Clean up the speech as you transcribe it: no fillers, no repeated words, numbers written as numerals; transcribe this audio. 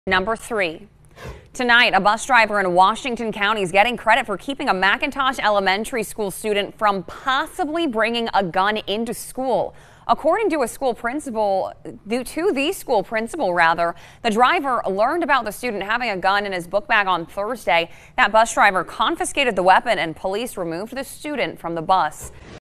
Number 3. Tonight, a bus driver in Washington County is getting credit for keeping a McIntosh Elementary school student from possibly bringing a gun into school. According to the school principal, the driver learned about the student having a gun in his book bag on Thursday. That bus driver confiscated the weapon and police removed the student from the bus.